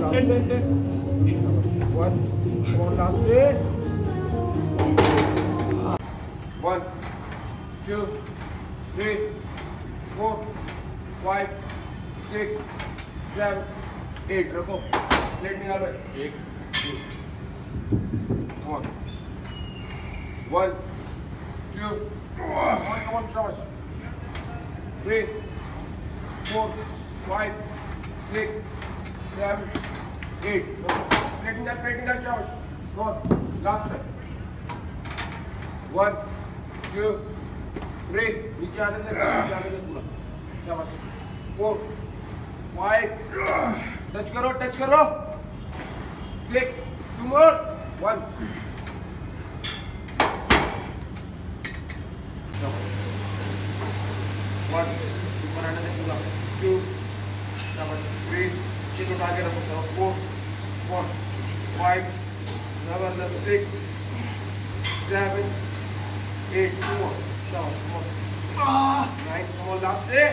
One. Come on, last three. 1, 2, 3, 4, 5, 6, 7, 8. रखो plate निकालो 1 2 come on 1 2 come on Josh 3 4 5 6 7 8 plate निकाल Josh come on last time 1 2 3 नीचे आने दे पूरा शाबाश 4 5 टच करो 6 2 more 1 1 ऊपर आने दे पूरा 2 शाबाश 3 चिन उठा के रखो 4 1 5 6 7 8 2 more शाबाश 9 come on last 8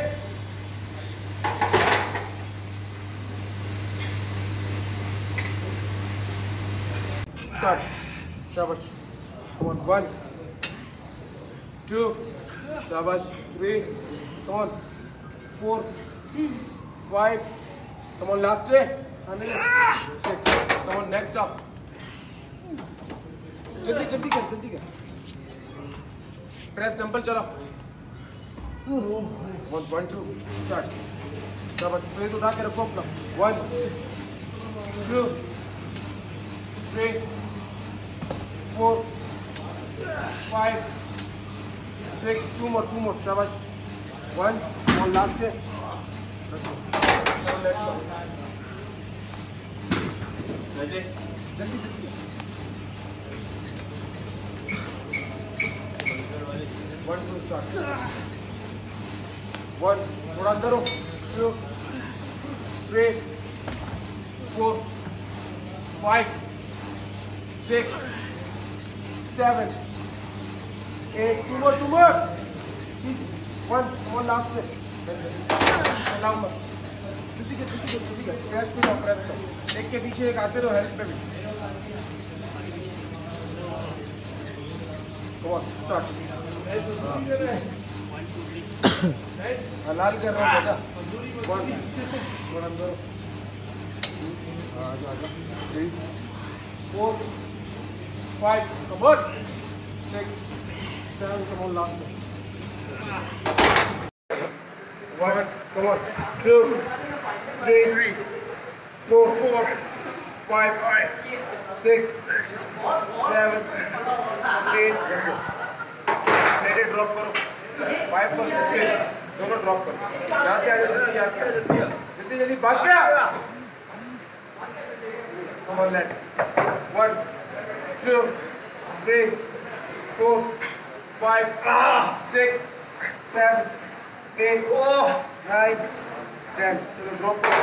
start shabash come on 1 2 shabash 3 come on 4 5 come on last day 6 come on next up जल्दी कर press dumbbell चलो 1 2 start शाबाश प्रेस उठा के रखो अपना 1 2 3 4 5 6 2 more शाबाश 1 on last day जल्दी 1 2 start 1 थोड़ा अंदर हो 2 3 4 5 6 7 8 2 more 1 one last play allow मत जल्दी कर प्रेस पे जाओ प्रेस पे एक के पीछे एक आते रहो हेल्प पे भी come on start हलाल कर रहा हूँ बेटा 1 अंदर आजा 3 4 5 come on 6 7 come on last 1 come on 2 3 4 5 6 7 8 प्लेटें ड्रॉप करो 5 पर 15 दोनों ड्रॉप करो यहाँ से आजा जल्दी भाग गया come on let 1 2 3 4 5 6 7 8 9 10 चलो ड्रॉप करो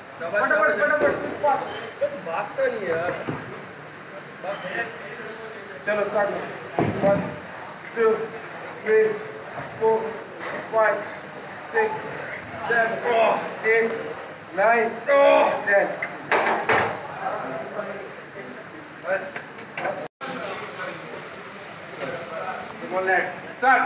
फटाफट भागता नहीं यार चलो start 1 2 3 4 5 6 7 8 9 10 come on lad start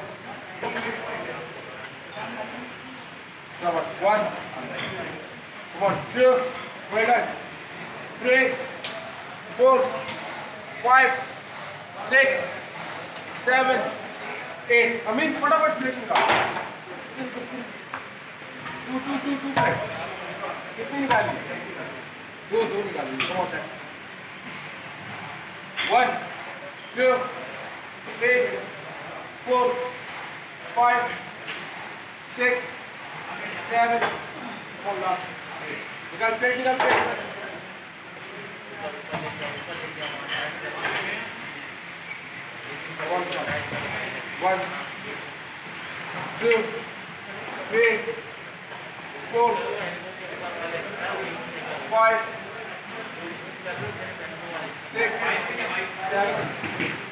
come on 1 come on 2 well done 3 4 5 6 7 8 Amin फटाफट प्लेट निकाल 2 कितनी निकाली 2 निकाली come on 1 2 3 4 5 6 7 come on निकाल प्लेट One, 2 3 4 5 6 7